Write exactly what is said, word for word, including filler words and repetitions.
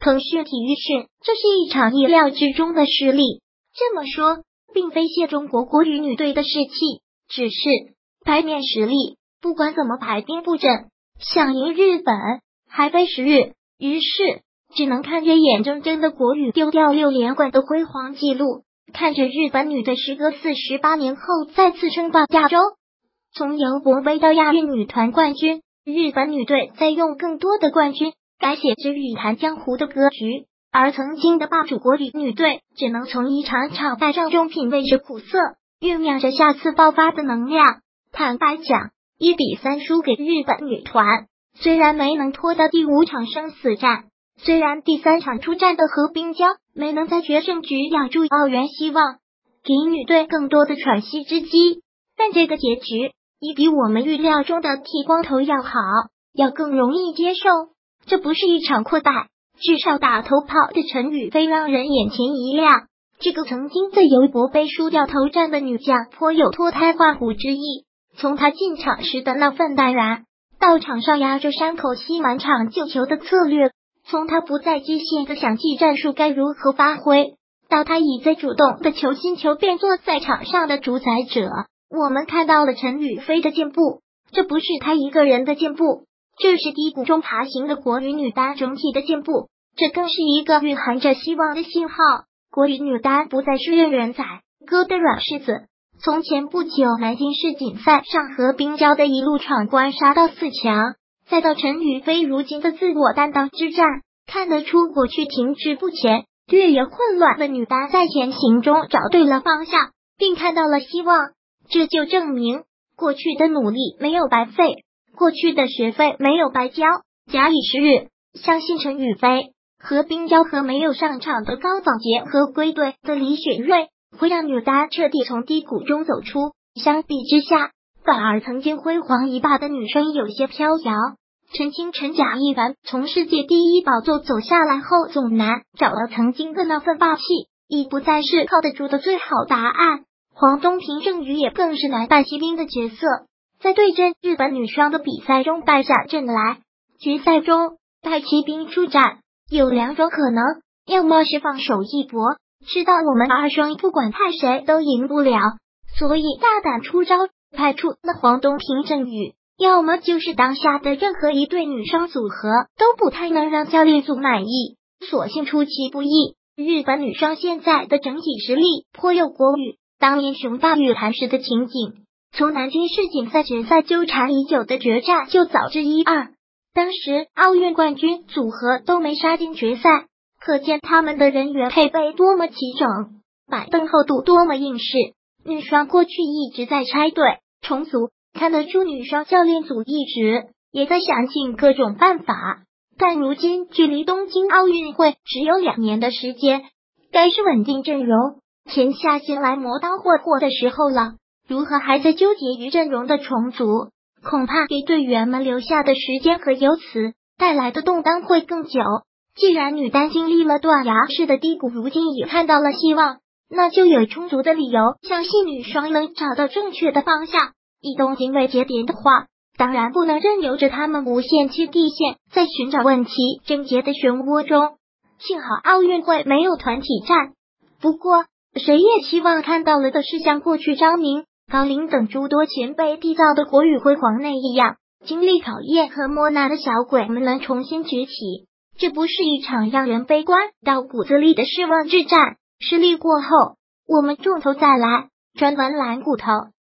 腾讯体育讯，这是一场意料之中的失利。这么说，并非谢中国国羽女队的士气，只是牌面实力，不管怎么排兵布阵，想赢日本还非时日。于是，只能看着眼睁睁的国羽丢掉六连冠的辉煌纪录，看着日本女队时隔四十八年后再次称霸亚洲。从尤伯杯到亚运女团冠军，日本女队在用更多的冠军改写着羽坛江湖的格局，而曾经的霸主国羽女队只能从一场场败仗中品味着苦涩，酝酿着下次爆发的能量。坦白讲，一比三输给日本女团，虽然没能拖到第五场生死战，虽然第三场出战的和冰胶没能在决胜局咬住奥原希望，给女队更多的喘息之机，但这个结局也比我们预料中的剃光头要好，要更容易接受。这不是一场溃败，至少打头炮的陈雨菲让人眼前一亮。这个曾经在尤伯杯输掉头战的女将颇有脱胎换骨之意，从她进场时的那份淡然，到场上压着山口吸满场救球的策略，从她不再机械的想技战术该如何发挥，到她已在主动的求进球变作在场上的主宰者，我们看到了陈雨菲的进步。这不是她一个人的进步，这是低谷中爬行的国羽女单整体的进步，这更是一个蕴含着希望的信号。国羽女单不再是任人宰割的软柿子。从前不久南京世锦赛上和冰胶的一路闯关杀到四强，再到陈雨菲如今的自我担当之战，看得出过去停滞不前、略有混乱的女单在前行中找对了方向，并看到了希望。这就证明过去的努力没有白费，过去的学费没有白交。假以时日，相信陈雨菲和冰胶和没有上场的高宝洁和归队的李雪芮会让女单彻底从低谷中走出。相比之下，反而曾经辉煌一霸的女生有些飘摇。陈清陈贾一凡从世界第一宝座走下来后，总难找到曾经的那份霸气，已不再是靠得住的最好答案。黄东萍郑宇也更是男伴骑兵的角色，在对阵日本女双的比赛中败下阵来。决赛中带骑兵出战有两种可能，要么是放手一搏，知道我们二双不管派谁都赢不了，所以大胆出招派出了黄东萍郑宇，要么就是当下的任何一对女双组合都不太能让教练组满意，索性出其不意。日本女双现在的整体实力颇有国羽当年雄霸羽坛时的情景，从南京世锦赛决赛纠缠已久的决战就早知一二，当时奥运冠军组合都没杀进决赛，可见他们的人员配备多么齐整，板凳厚度多么硬实。女双过去一直在拆队重组，看得出女双教练组一直也在想尽各种办法，但如今距离东京奥运会只有两年的时间，该是稳定阵容，潜下心来磨刀霍霍的时候了。如何还在纠结于阵容的重组，恐怕给队员们留下的时间和由此带来的动荡会更久。既然女单经历了断崖式的低谷，如今也看到了希望，那就有充足的理由相信女双能找到正确的方向。以东京为节点的话，当然不能任由着他们无限期地线，在寻找问题症结的漩涡中。幸好奥运会没有团体战，不过谁也希望看到了的是像过去张明、高龄等诸多前辈缔造的国羽辉煌那一样，经历考验和磨难的小鬼们能重新崛起。这不是一场让人悲观到骨子里的失望之战，失利过后，我们重头再来，专门揽骨头。